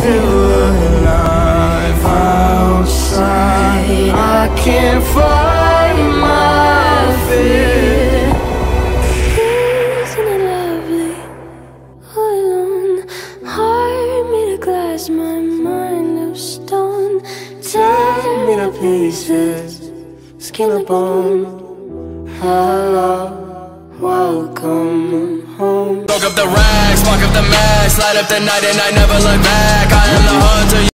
feel alive outside. I can't fight my fear. Isn't it lovely? All alone, heart made of glass, my mind of stone. Tear me to pieces, skin and bone. Hello, welcome home. Broke up the racks, walk up the max, light up the night and I never look back. I am the hunter.